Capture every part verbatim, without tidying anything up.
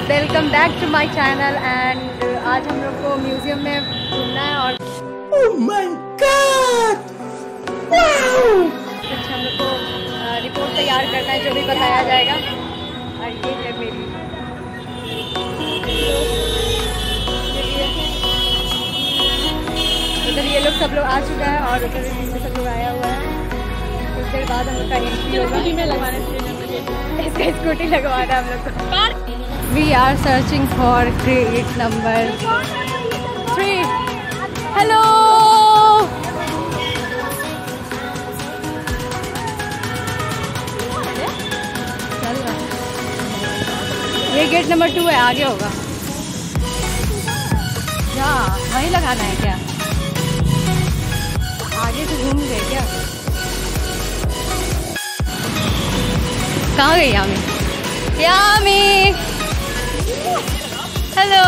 Welcome back to my channel and आज हम लोग को म्यूजियम में घूमना है और oh my God! wow! कुछ हम लोग को रिपोर्ट तैयार करना है जो भी बताया जाएगा। और ये है मेरी उधर ये लोग सब लोग आ चुका है और उधर भी सब लोग आया हुआ है। कुछ देर बाद हम लोग का एंट्री होगा। इसका स्कूटी लगवाना हम लोग को। We are searching for crate number three. Hello ये गेट नंबर टू है, आगे होगा। क्या वहीं लगाना है क्या? आगे से घूम गए क्या? कहाँ गई यामी? यामी हेलो।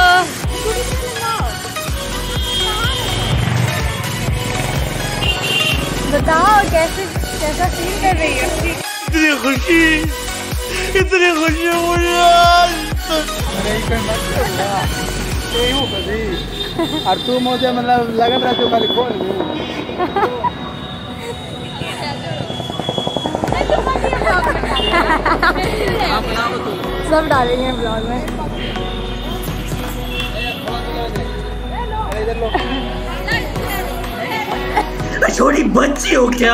बताओ कैसे कैसा फील कर रही है? इतनी खुशी इतनी खुशी मुझे और तू मुझे मतलब लगन रहा खाली खोल सब डालेंगे ब्लॉग में। छोटी बच्ची हो क्या?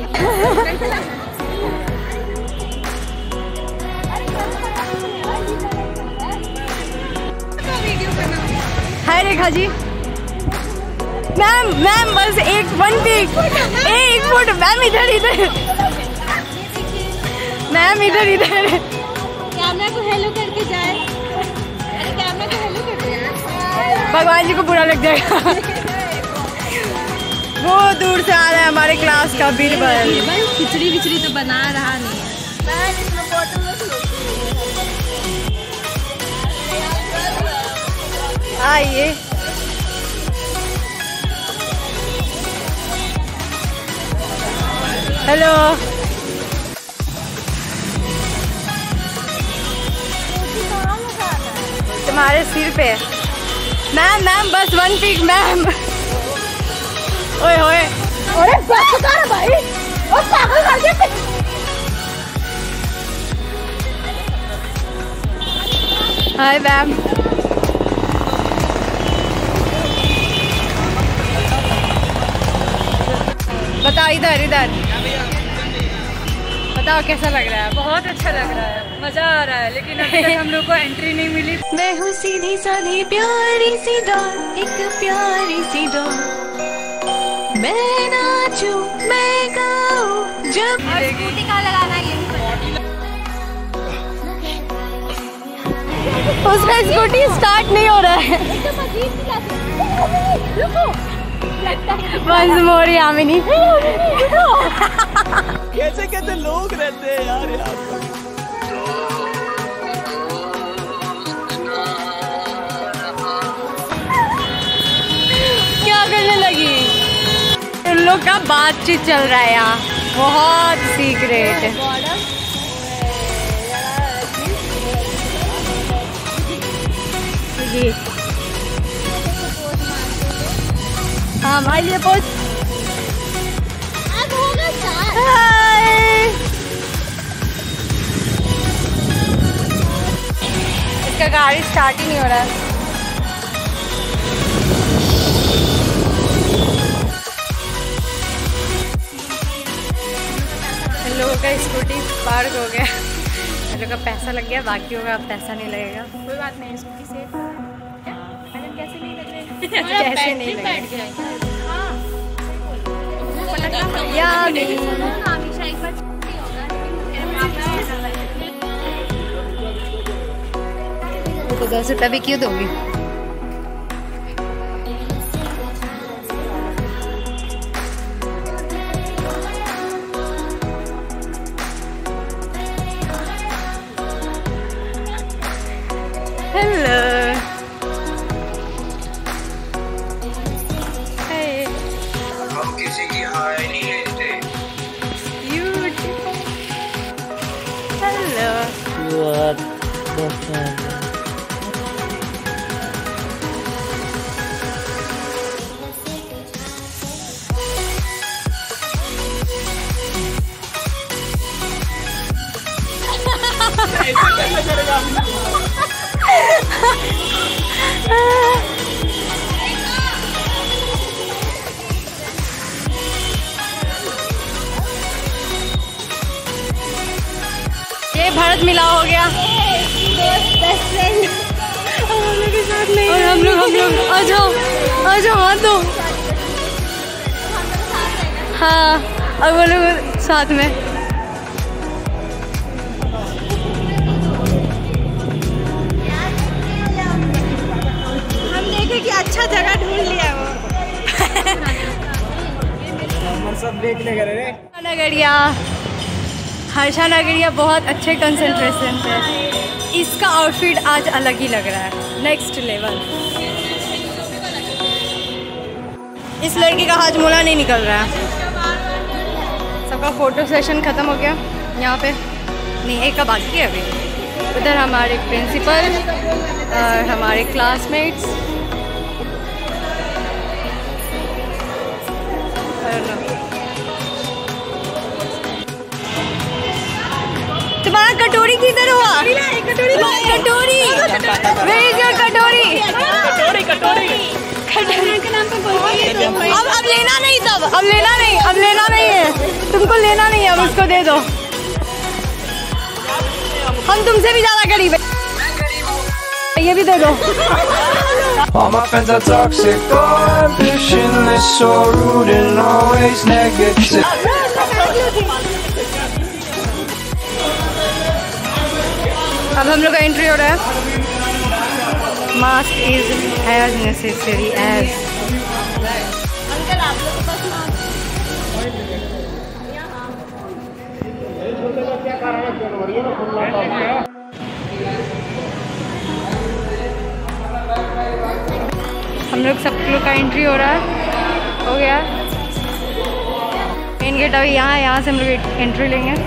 हाय रेखा जी। मैम मैम बस एक वन पिक एक फुट। मैम इधर इधर मैम इधर इधर कैमरा को हेलो करके जाए। अरे कैमरा को हेलो करके जाए। भगवान जी को बुरा लग जाएगा। वो दूर से आ रहा है हमारे क्लास का बीरबल। खिचड़ी विचड़ी तो बना रहा नहीं है। आइए हेलो। तुम्हारे सिर पे मैम मैम बस वन पिक मैम। ओए होए अरे बस कर भाई ओ पागल कर दिया। Hi ma'am. बताओ इधर इधर बताओ कैसा लग रहा है? बहुत अच्छा लग रहा है, मजा आ रहा है, लेकिन अभी तक हम लोग को एंट्री नहीं मिली। मैं हूँ सीधी साधी प्यारी सी डॉल, एक प्यारी सी डॉल। मैं नाचूं मैं गाऊं जब स्कूटी कहाँ लगाना है ये उसका स्कूटी स्टार्ट नहीं हो रहा है। Once more Yamini. कैसे कैसे लोग रहते हैं यार यार। क्या करने लगी? इन लोग का बातचीत चल रहा है यहाँ, बहुत सीक्रेट है। ये हाँ हमारे लिए पोस्ट। अब होगा स्टार्ट। हाय इसका गाड़ी स्टार्ट ही नहीं हो रहा है। इन लोगों का स्कूटी पार्क हो गया। इन लोगों का पैसा लग गया, बाकी होगा अब पैसा नहीं लगेगा। कोई बात नहीं, स्कूटी सेफ है। कैसे नहीं लग रहे? कैसे नहीं लगेगा? तो दस रुपया भी क्यों दोगी? हेलो हम किसी की हाय नहीं लेते। Hello. What the hell? ये भारत मिला हो गया और हम लोग हम लोग आ जाओ आ जाओ हाथ दो। हाँ और वो लोग साथ में। हम देखे कि अच्छा जगह ढूंढ लिया वो। सब देख ले कर रे। नगरिया हर्षा नगरिया बहुत अच्छे कंसंट्रेशन पे। इसका आउटफिट आज अलग ही लग रहा है, नेक्स्ट लेवल। इस लड़की का हाजमोला नहीं निकल रहा है। सबका फोटो सेशन खत्म हो गया यहाँ पे, नहीं एक का बाकी है अभी। उधर हमारे प्रिंसिपल और हमारे क्लासमेट्स। तुम्हारा कटोरी किधर हुआ? कटोरी कटोरी Where is your कटोरी? कटोरी कटोरी कटोरी के नाम पे बोलती है। अब अब लेना नहीं, तब अब लेना नहीं, अब लेना नहीं है तुमको, लेना नहीं है, अब उसको दे दो। हम तुमसे भी ज्यादा गरीब है, ये भी दे दो। All my friends are toxic, so ambitionless, so rude and always negative. अब हम लोग का एंट्री हो रहा है। Mask is as necessary as. अंकल आप लोग के पास मास्क? हम लोग सब लोग का एंट्री हो रहा है, हो गया। मेन गेट अभी यहाँ है, यहाँ से हम लोग एंट्री लेंगे।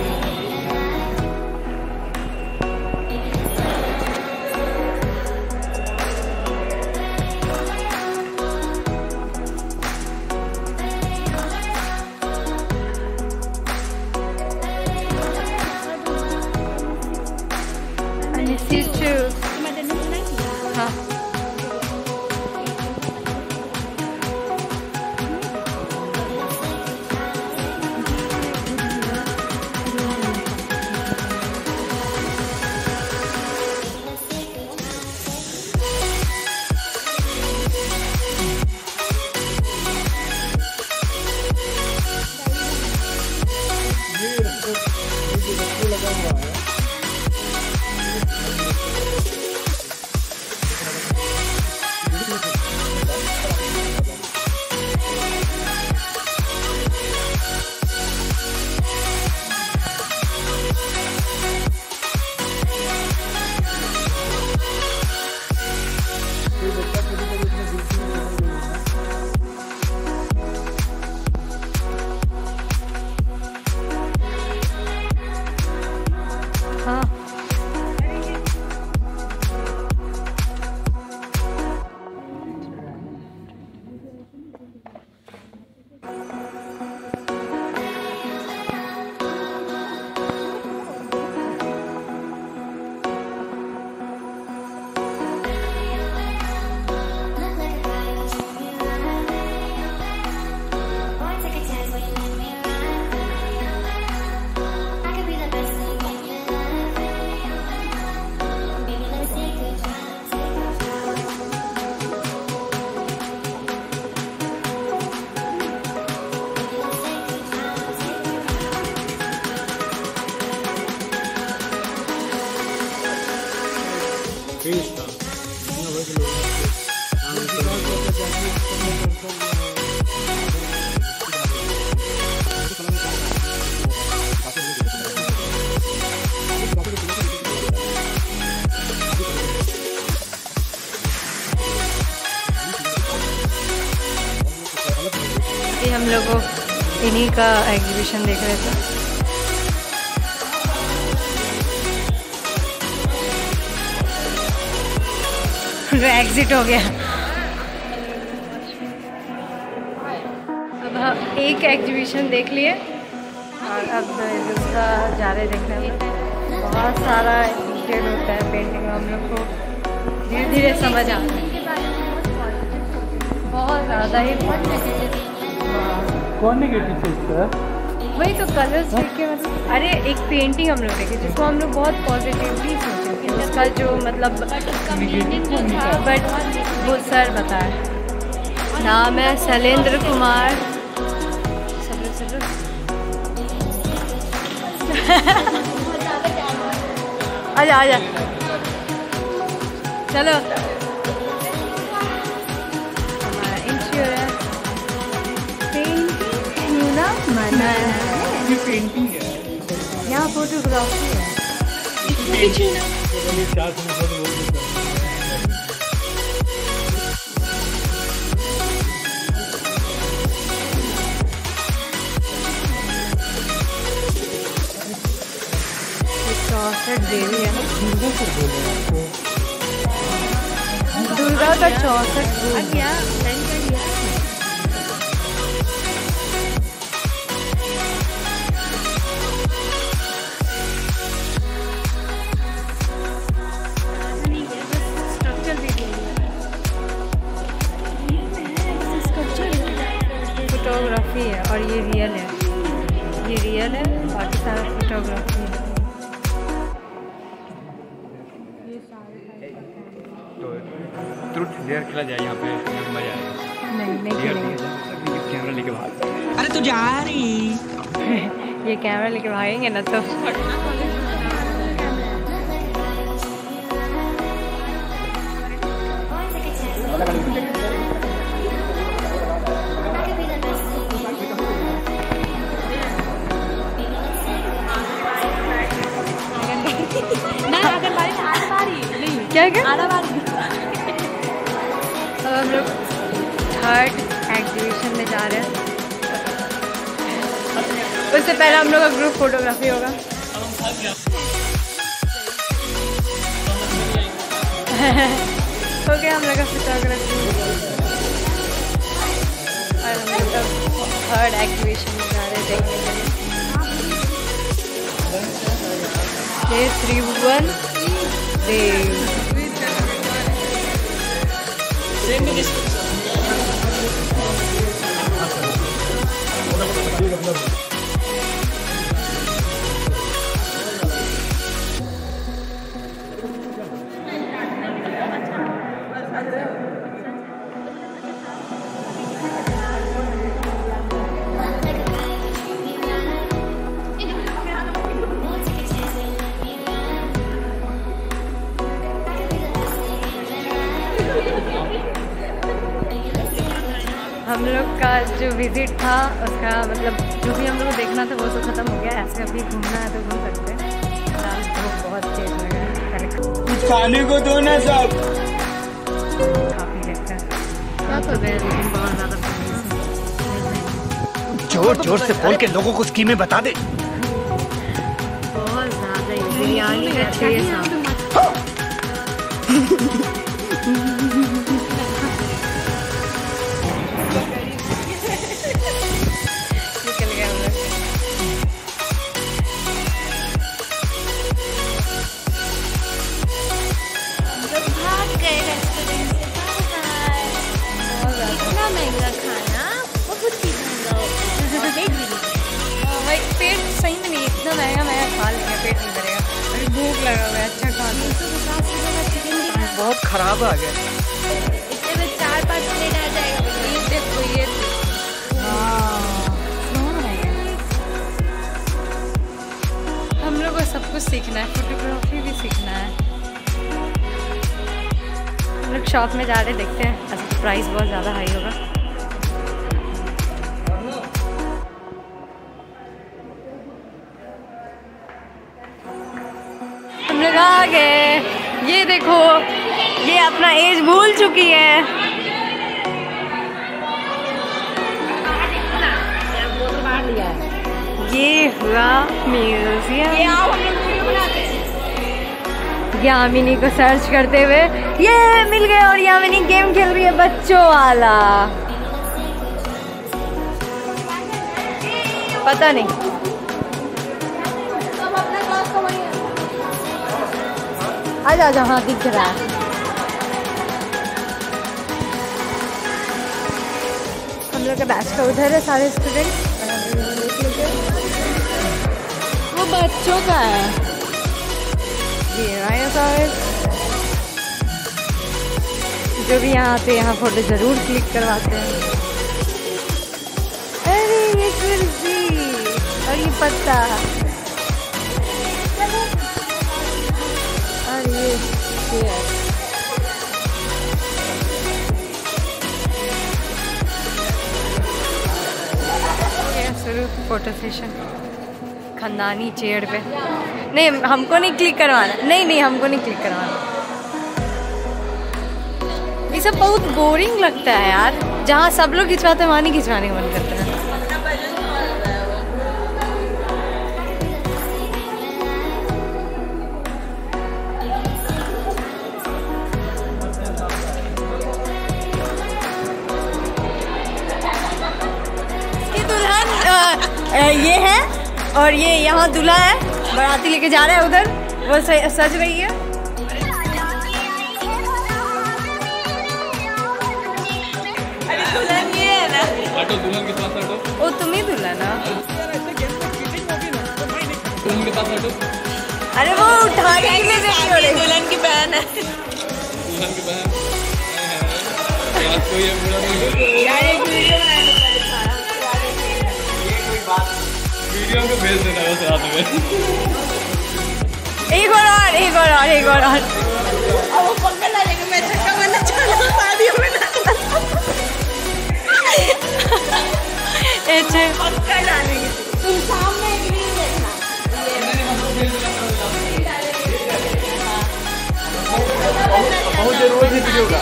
हाँ हाँ ये हम लोग इन्हीं का एग्जीबिशन देख रहे थे। एग्जिट हो गया। अब हम एक एग्जीबिशन देख लिए और अब दूसरा जा रहे देखने में। बहुत सारा डिटेल होता है पेंटिंग में, हम लोग को धीरे धीरे समझ आता है। बहुत ज़्यादा ही कौन नेगेटिव सोचता है? वही तो कलर्स देख के मतलब, अरे एक पेंटिंग हम लोग देखे जिसको हम लोग बहुत पॉजिटिवली सोचे थे, उसका जो मतलब बट वो सर बताए। नाम है शैलेंद्र कुमार। सब्र सब्र आजा आजा चलो। हमारा इंश्योरेंस पेंटिंग ना मना है, ये पेंटिंग है। यहाँ फोटोग्राफी है। चौसठ देवी है ना, दुर्गा का चौसठ क्या फोटोग्राफी है और ये रियल है, ये रियल है, बाकी सारा फोटोग्राफी है। ट्रुथ डेयर खेला जाए यहाँ पे, मजा आएगा। नहीं नहीं खेलेंगे। कैमरा लेके भाग। अरे तू जा रही ये कैमरा लेके भागेंगे ना तो क्या क्या अब हम लोग थर्ड एग्जीबिशन में जा रहे हैं। उससे पहले हम लोग का ग्रुप फोटोग्राफी होगा। हो गया हम लोग का फोटोग्राफी और हम लोग थर्ड एग्जीबिशन में जा रहे हैं देखने के लिए। त्रिभुवन देव हम लोग का जो विजिट था उसका मतलब जो भी हम लोग को देखना था वो तो ख़त्म हो गया। ऐसे अभी घूमना है तो घूम सकते हैं। फिलहाल तो बहुत तेज लगा है, कुछ खाने को दो ना सब। काफ़ी देखता है तो गए लेकिन बहुत ज़्यादा जोर जोर से बोल के लोगों को स्कीमें बता दे। बहुत ज़्यादा ही बिरयानी का छः साल पेट सही में नहीं, इतना महंगा महंगा खा लिया, पेट नहीं भरेगा। अभी भूख लगा हुआ है, अच्छा खा लो। बहुत खराब आ गया। इससे में चार पाँच प्लेट आ जाएगा। ये देखो ये हम लोग को सब कुछ सीखना है, फोटोग्राफी भी सीखना है। हम लोग शॉप में जा रहे देखते हैं, अच्छा प्राइस बहुत ज़्यादा हाई होगा। हम लोग आ गए, ये देखो ये अपना एज भूल चुकी है। ये हुआ म्यूजियम। यामिनी को सर्च करते हुए ये मिल गया और यामिनी गेम खेल रही है बच्चों वाला। पता नहीं आज आज हाँ दिख रहा है। हम लोग का बैच का उधर है सारे स्टूडेंट। वो बच्चों का है ये राइनोसॉरस। जो भी यहाँ आते हैं यहाँ फोटो जरूर क्लिक करवाते हैं। अरे ये कुर्सी और ये पत्ता और ये चेयर। शुरू फोटो सेशन खानदानी चेयर पे। नहीं हमको नहीं क्लिक करवाना, नहीं नहीं हमको नहीं क्लिक करवाना। ये सब बहुत बोरिंग लगता है यार। जहाँ सब लोग खिंचवाते हैं वहाँ नहीं खिंचवाने का मन करता है। ये है और ये यहाँ दूल्हा है, बाराती लेके जा रहा है उधर, वो सज रही है। दुल्हन ये है ना, दुल्हन के पास हटो। ओ तुम ही दुल्हन ना, दुल्हन के पास हटो। अरे वो उठा के ले दुल्हन की बहन है, दुल्हन की बहन। वीडियो को भेज देना बस रात में। एक और और एक और और एक और और अब वो पक्का ना लेके मैं छक्का मारना चाहूँ शादियों में ना ऐसे पक्का डालेंगे। तुम सामने एक रील देखना, बहुत जरूरी है वीडियो का।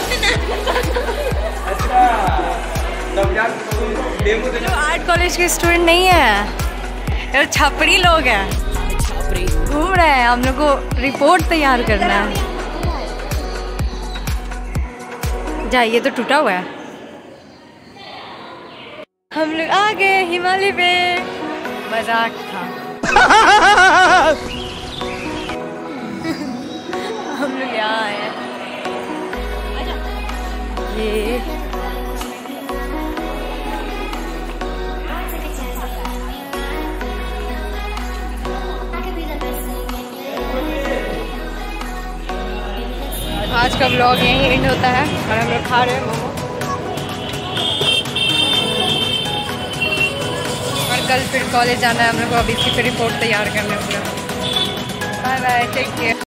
अच्छा तब यार डेमो दे। आर्ट कॉलेज के स्टूडेंट नहीं है यार, छपरी लोग हैं, छपरी घूम रहे हैं। हम लोग को रिपोर्ट तैयार करना है। जाइए तो टूटा हुआ है। हम लोग आ गए हिमालय पे। मजाक था। हम लोग यहाँ आए हैं। ये आज का व्लॉग यहीं एंड होता है और हम लोग खा रहे हैं मोमो। और कल फिर कॉलेज जाना है हम लोग को। अभी इसी पे रिपोर्ट तैयार करना है पूरा। Bye bye, take care.